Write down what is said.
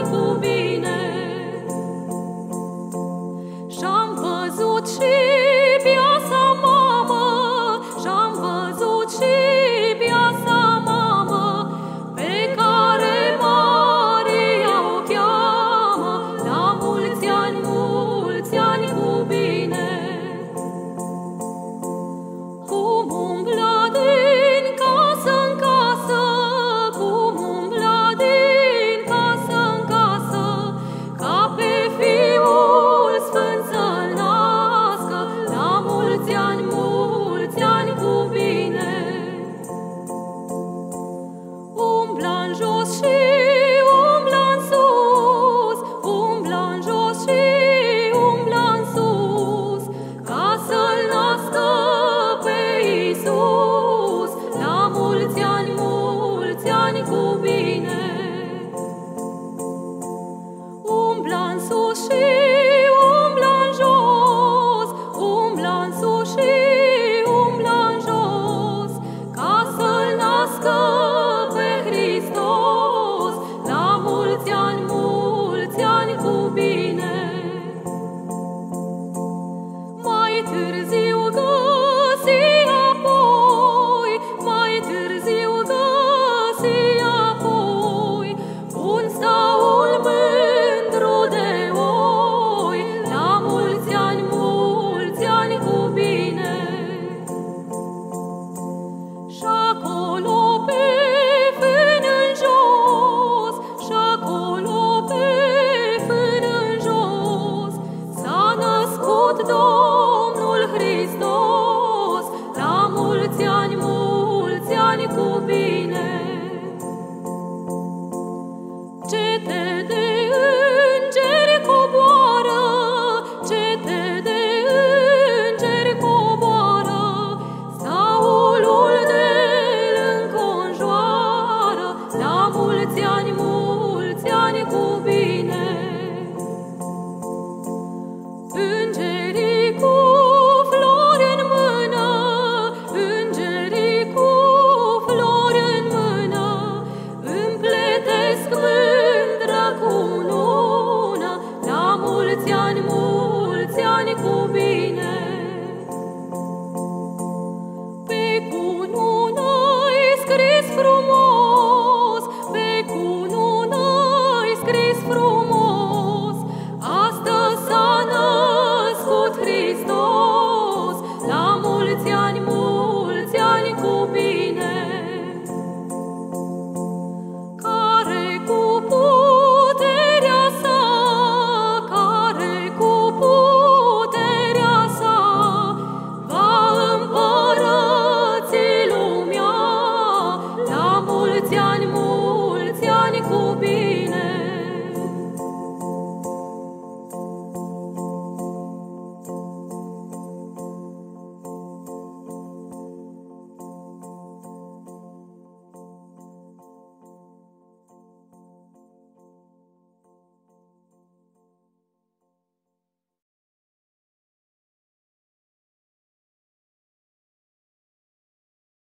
cu bine. Și-am văzut și piața mamă, și-am văzut și piața mamă, pe care Maria o cheamă, la mulți ani cu bine. Cum umbla din casă în casă, cum umbla din casă în casă, ca pe Fiul Sfânt să-L nască, la mulți ani cu bine. Umbla-n jos și umbla-n sus, umbla-n jos și umbla-n sus, ca să-L nască pe Iisus, la mulți ani cu bine. Umbla-n sus și umbla-n jos, umbla-n sus și umbla-n jos, ca să-L nască pe Hristos, la mulți ani cu bine. Mai târziu găsi apoi, mai târziu găsi apoi, un staul mândru de oi, la mulți ani cu bine. Și-acolo pe fân în jos, și-acolo pe fân în jos, s-a născut Domnul Hristos, la mulți ani cu bine. Cete de îngeri coboară, cete de îngeri coboară, staulul ne-l înconjoară, la mulți